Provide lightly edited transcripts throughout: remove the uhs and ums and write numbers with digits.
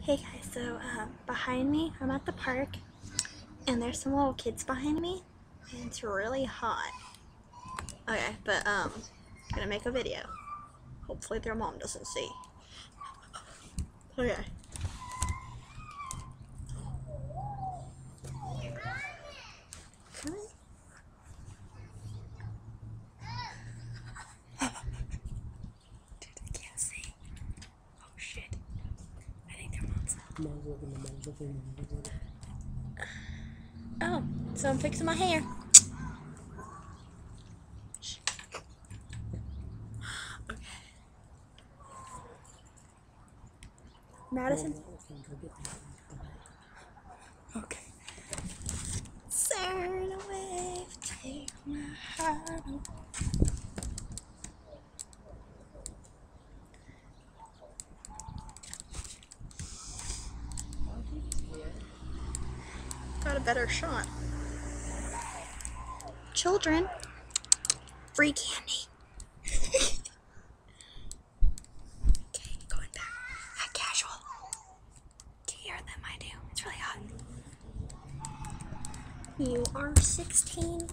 Hey guys, so behind me, I'm at the park, and there's some little kids behind me, and it's really hot. Okay, but I'm gonna make a video. Hopefully their mom doesn't see. Okay. Come on. Dude, I can't see. Oh shit. I think their mom's up. Oh, so I'm fixing my hair. Okay. Madison? Okay. Turn away, take my heart away. Got a better shot. Children, free candy. Okay, going back. At casual. Do you hear them? I do. It's really hot. You are 16.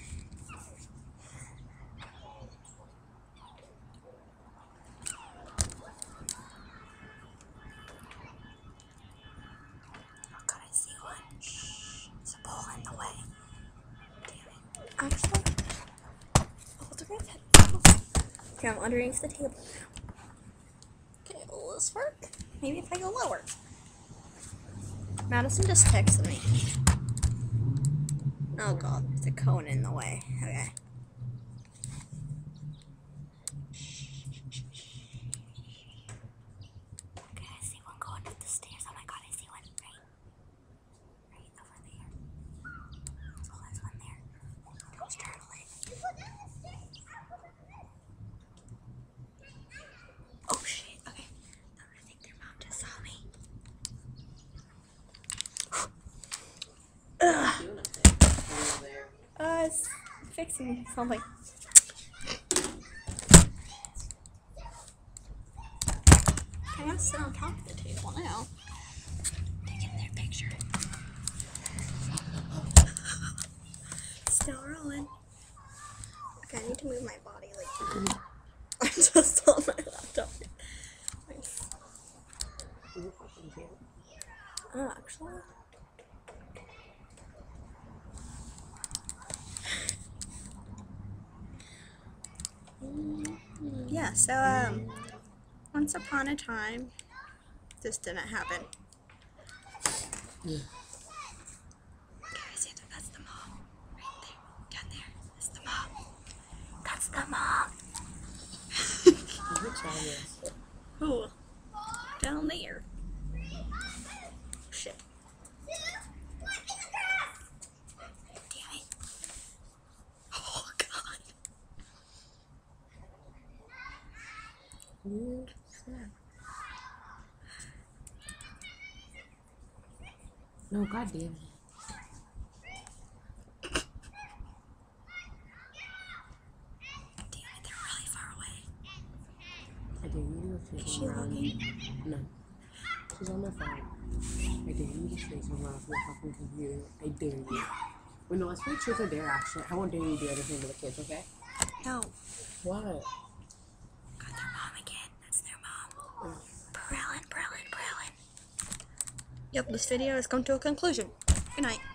Oh god, I see one. Shh. There's a pole in the way. Damn it. Actually, oh, it's right there. Okay, I'm underneath the table now. Okay, will this work? Maybe if I go lower. Madison just texted me. Oh god, there's a cone in the way. Okay. Okay, I see one going up the stairs. Oh my god, I see one right over there. Oh, there's one there. Goes turtling. Oh shit, okay. I think their mom just saw me. Ugh. It's fixing something. I gotta sit on top of the table now. Taking their picture. Still rolling. Okay, I need to move my body like I'm just on my laptop. Nice. Oh, actually. Yeah, so once upon a time, this didn't happen. Yeah. Okay, I see that that's the mom. Right there. Down there. That's the mom. That's the mom. Who? Down there. Shit. Damn it. Oh god. No, god damn it. Damn it, they're really far away. I dare you to Is she looking? No. She's on my phone. I dare you to say something off your fucking computer. I dare you. Wait, no, let's play truth or dare actually. I won't dare you to do anything to the kids, okay? No. What? Got their mom again. That's their mom. Perelin. Yep, this video has come to a conclusion. Good night.